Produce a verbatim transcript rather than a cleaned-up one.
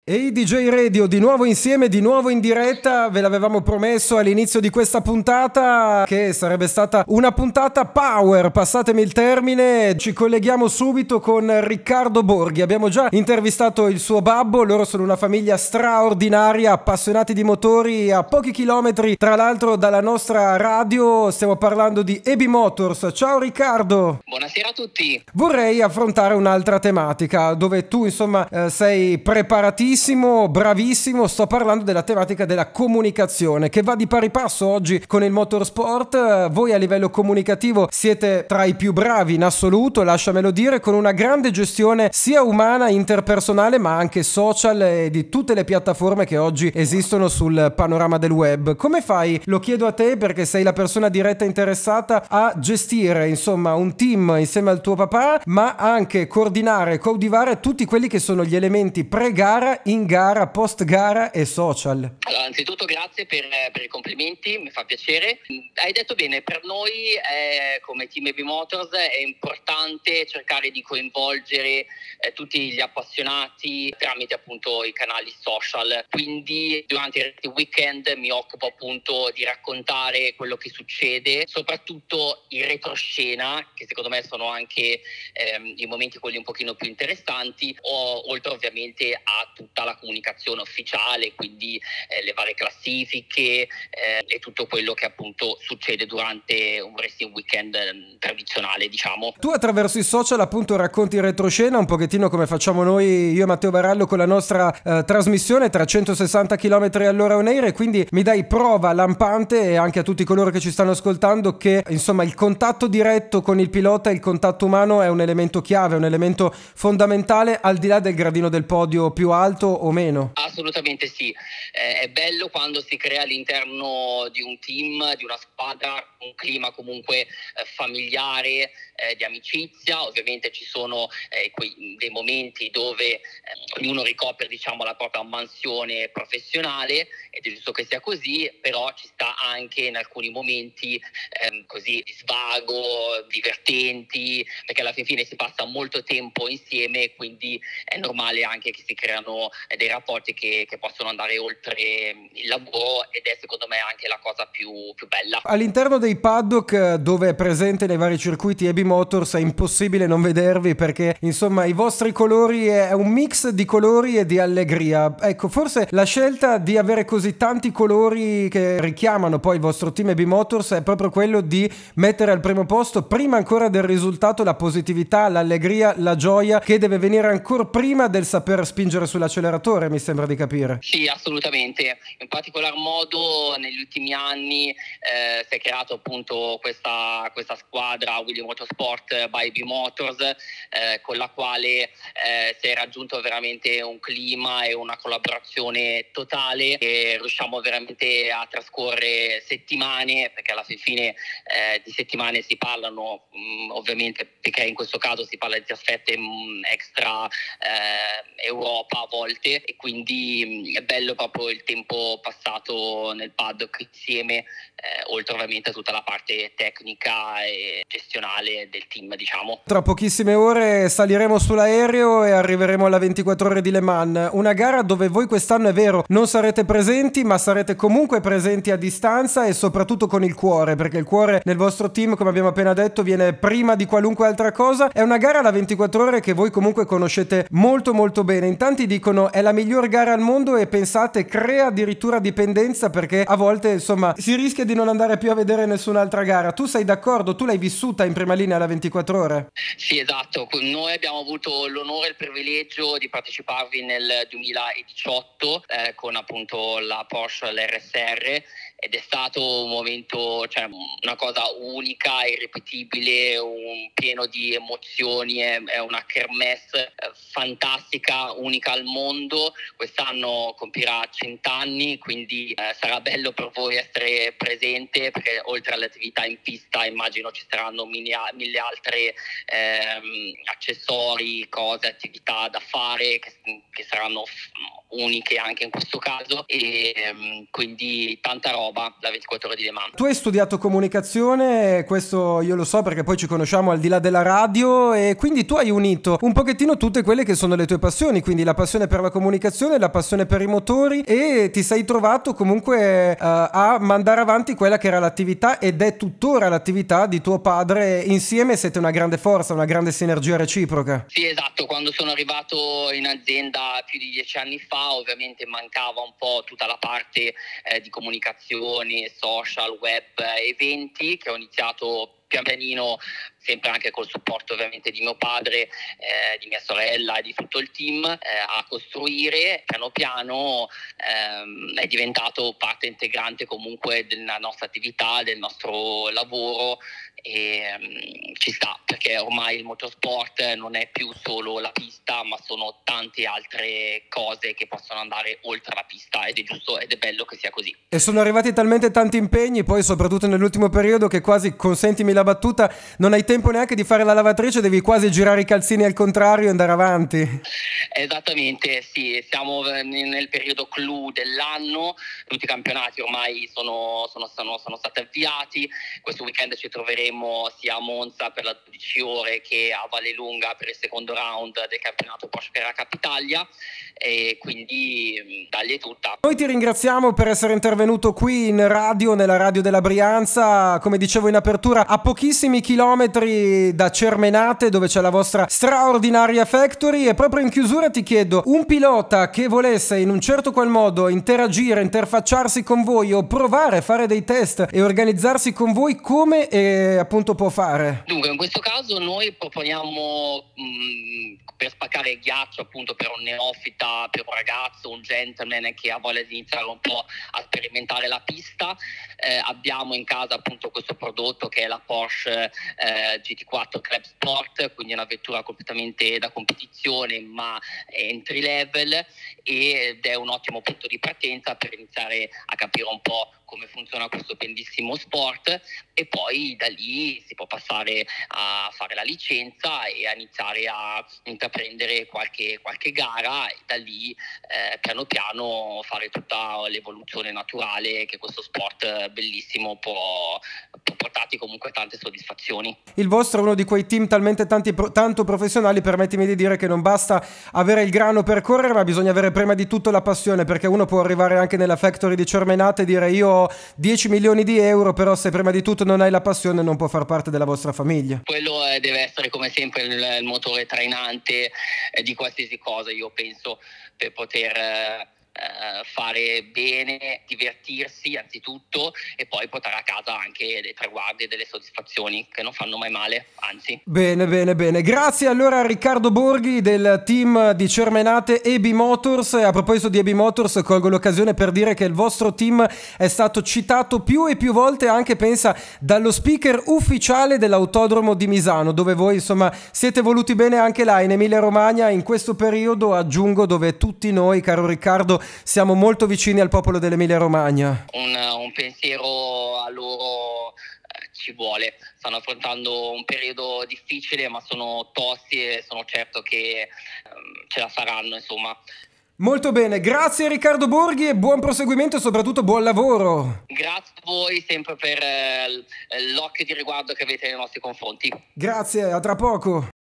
E i D J Radio di nuovo insieme, di nuovo in diretta. Ve l'avevamo promesso all'inizio di questa puntata che sarebbe stata una puntata power, passatemi il termine. Ci colleghiamo subito con Riccardo Borghi. Abbiamo già intervistato il suo babbo, loro sono una famiglia straordinaria, appassionati di motori a pochi chilometri tra l'altro dalla nostra radio. Stiamo parlando di E B Motors. Ciao Riccardo. Buonasera a tutti. Vorrei affrontare un'altra tematica dove tu insomma eh, sei preparatissimo, bravissimo. Sto parlando della tematica della comunicazione che va di pari passo oggi con il motorsport. Voi a livello comunicativo siete tra i più bravi in assoluto, lasciamelo dire, con una grande gestione sia umana, interpersonale, ma anche social e di tutte le piattaforme che oggi esistono sul panorama del web. Come fai? Lo chiedo a te perché sei la persona diretta interessata a gestire insomma un team insieme al tuo papà, ma anche coordinare, coadiuvare tutti quelli che sono gli elementi pre-gara, in gara, post gara e social. Allora, anzitutto grazie per, per i complimenti, mi fa piacere. Hai detto bene, per noi è, come team E B Motors è importante cercare di coinvolgere eh, tutti gli appassionati tramite appunto i canali social. Quindi durante il weekend mi occupo appunto di raccontare quello che succede, soprattutto in retroscena, che secondo me sono anche ehm, i momenti quelli un pochino più interessanti, o, oltre ovviamente a tutta la comunicazione ufficiale, quindi eh, le varie classifiche eh, e tutto quello che appunto succede durante un racing weekend eh, tradizionale, diciamo. Tu attraverso i social appunto racconti in retroscena un pochettino come facciamo noi, io e Matteo Varallo, con la nostra eh, trasmissione trecentosessanta chilometri all'ora on air, e quindi mi dai prova lampante, e anche a tutti coloro che ci stanno ascoltando, che insomma il contatto diretto con il pilota e il contatto umano è un elemento chiave, un elemento fondamentale al di là del gradino del podio più alto o meno. Assolutamente sì, eh, è bello quando si crea all'interno di un team, di una squadra, un clima comunque eh, familiare, eh, di amicizia. Ovviamente ci sono eh, quei, dei momenti dove eh, ognuno ricopre diciamo la propria mansione professionale, ed è giusto che sia così, però ci sta anche in alcuni momenti eh, così di svago, divertenti, perché alla fin fine si passa molto tempo insieme, quindi è normale anche che si creano dei rapporti che, che possono andare oltre il lavoro, ed è secondo me anche la cosa più, più bella. All'interno dei paddock dove è presente nei vari circuiti E B Motors è impossibile non vedervi, perché insomma i vostri colori è un mix di colori e di allegria. Ecco, forse la scelta di avere così tanti colori che richiamano poi il vostro team E B Motors è proprio quello di mettere al primo posto, prima ancora del risultato, la positività, l'allegria, la gioia, che deve venire ancora prima del saper spingere sull'acceleratore, mi sembra di capire. Sì, assolutamente. In particolar modo negli ultimi anni eh, si è creato appunto questa, questa squadra Willy Motorsport by E B Motors, eh, con la quale eh, si è raggiunto veramente un clima e una collaborazione totale, e riusciamo veramente a trascorrere settimane, perché alla fine eh, di settimane si parlano mh, ovviamente, perché in questo caso si parla di trasferte mh, extra eh, Europa a volte, e quindi è bello proprio il tempo passato nel paddock insieme, eh, oltre ovviamente a tutta la parte tecnica e gestionale del team, diciamo. Tra pochissime ore saliremo sull'aereo e arriveremo alla ventiquattro ore di Le Mans, una gara dove voi quest'anno, è vero, non sarete presenti, ma sarete comunque presenti a distanza e soprattutto con il cuore, perché il cuore nel vostro team, come abbiamo appena detto, viene prima di qualunque altra cosa. È una gara alla ventiquattro ore che voi comunque conoscete molto molto bene. In tanti dicono è la miglior gara al mondo, e pensate crea addirittura dipendenza, perché a volte insomma si rischia di non andare più a vedere nessun'altra gara. Tu sei d'accordo? Tu l'hai vissuta in prima linea alla ventiquattro ore? Sì, esatto. Noi abbiamo avuto l'onore e il privilegio di parteciparvi nel duemiladiciotto eh, con appunto la Porsche, l'R S R, ed è stato un momento, cioè una cosa unica, irripetibile, un pieno di emozioni, è, è una kermesse eh, fantastica, unica al mondo. Quest'anno compirà cent'anni, quindi eh, sarà bello per voi essere presente, perché oltre alle attività in pista immagino ci saranno mille, mille altre ehm, accessori, cose, attività da fare che, che saranno uniche anche in questo caso, e ehm, quindi tanta roba. roba da ventiquattro ore di Le Mans. Tu hai studiato comunicazione, questo io lo so perché poi ci conosciamo al di là della radio, e quindi tu hai unito un pochettino tutte quelle che sono le tue passioni, quindi la passione per la comunicazione, la passione per i motori, e ti sei trovato comunque uh, a mandare avanti quella che era l'attività ed è tuttora l'attività di tuo padre. Insieme siete una grande forza, una grande sinergia reciproca. Sì, esatto, quando sono arrivato in azienda più di dieci anni fa ovviamente mancava un po' tutta la parte eh, di comunicazione, social, web, eventi, che ho iniziato pian pianino, sempre anche col supporto ovviamente di mio padre, eh, di mia sorella e di tutto il team, eh, a costruire. Piano piano ehm, è diventato parte integrante comunque della nostra attività, del nostro lavoro, e um, ci sta, perché ormai il motorsport non è più solo la pista, ma sono tante altre cose che possono andare oltre la pista, ed è giusto ed è bello che sia così. E sono arrivati talmente tanti impegni, poi soprattutto nell'ultimo periodo, che quasi, consentimi la battuta, non hai tempo neanche di fare la lavatrice, devi quasi girare i calzini al contrario e andare avanti. Esattamente, sì, siamo nel periodo clou dell'anno, tutti i campionati ormai sono, sono, sono, sono stati avviati. Questo weekend ci troveremo sia a Monza per la dodici ore che a Vallelunga per il secondo round del campionato Porsche Carrera Cup Italia, e quindi dagli tutta. Noi ti ringraziamo per essere intervenuto qui in radio, nella radio della Brianza, come dicevo in apertura, a pochissimi chilometri da Cermenate, dove c'è la vostra straordinaria factory. E proprio in chiusura ti chiedo, un pilota che volesse in un certo qual modo interagire, interfacciarsi con voi o provare a fare dei test e organizzarsi con voi, come eh, appunto può fare? Dunque, in questo caso noi proponiamo mh, per spaccare il ghiaccio, appunto per un neofita, per un ragazzo, un gentleman che ha voglia di iniziare un po' a sperimentare la pista, eh, abbiamo in casa appunto questo prodotto che è la Porsche eh, G T quattro Club Sport, quindi una vettura completamente da competizione ma entry level, ed è un ottimo punto di partenza per iniziare a capire un po' come funziona questo bellissimo sport, e poi da lì si può passare a fare la licenza e a iniziare a intraprendere qualche, qualche gara, e da lì eh, piano piano fare tutta l'evoluzione naturale che questo sport bellissimo può, può portarti comunque tante soddisfazioni. Il vostro è uno di quei team talmente tanti, tanto professionali, permettimi di dire che non basta avere il grano per correre, ma bisogna avere prima di tutto la passione, perché uno può arrivare anche nella factory di Cermenate e dire io ho dieci milioni di euro, però se prima di tutto non hai la passione non può far parte della vostra famiglia. Quello eh, deve essere come sempre il, il motore trainante eh, di qualsiasi cosa, io penso, per poter eh, fare bene, divertirsi anzitutto, e poi portare a casa anche dei traguardi e delle soddisfazioni che non fanno mai male, anzi. Bene, bene, bene. Grazie allora a Riccardo Borghi del team di Cermenate E B Motors. E a proposito di E B Motors, colgo l'occasione per dire che il vostro team è stato citato più e più volte, anche pensa dallo speaker ufficiale dell'Autodromo di Misano, dove voi insomma siete voluti bene anche là in Emilia Romagna in questo periodo, aggiungo, dove tutti noi, caro Riccardo, siamo molto vicini al popolo dell'Emilia Romagna. Un, un pensiero a loro eh, ci vuole. Stanno affrontando un periodo difficile, ma sono tosti e sono certo che eh, ce la faranno, insomma. Molto bene, grazie Riccardo Borghi e buon proseguimento e soprattutto buon lavoro. Grazie a voi sempre per eh, l'occhio di riguardo che avete nei nostri confronti. Grazie, a tra poco.